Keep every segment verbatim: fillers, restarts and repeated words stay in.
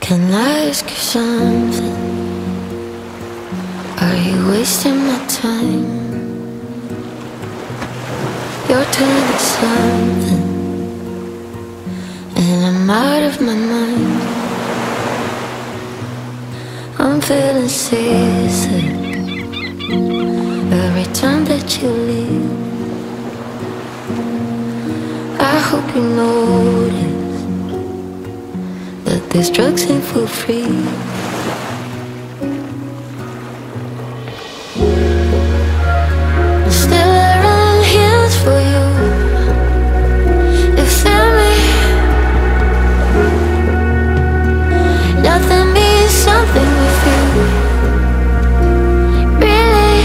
Can I ask you something? Are you wasting my time? You're turning something, and I'm out of my mind. I'm feeling seasick every time that you leave. I hope you notice that these drugs ain't for free. Still I run hills for you. You feel me? Nothing means something with you. Really?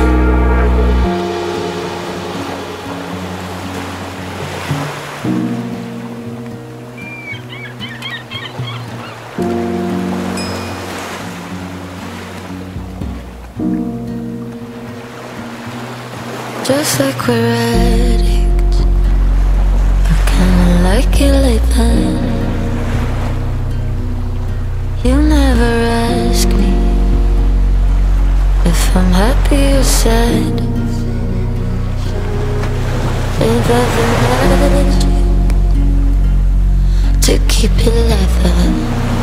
Just like we're addicts, I kinda like it like that. You never ask me if I'm happy or sad. If I've been magic to keep it like that.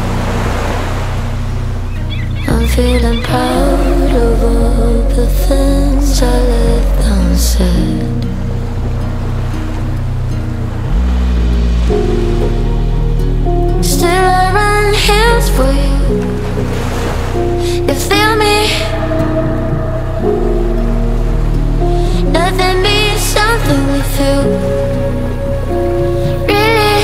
I'm feeling proud of all the things I left unsaid. Still I run hills for you. You feel me? Nothing means something with you. Really?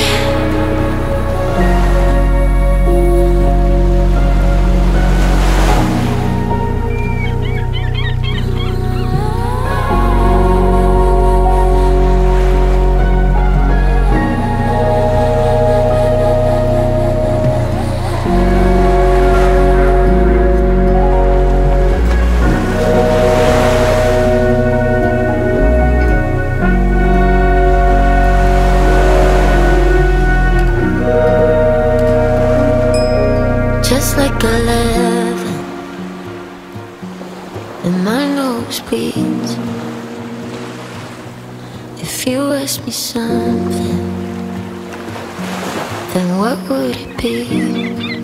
Just like eleven, and my nose bleeds. If you ask me something, then what would it be?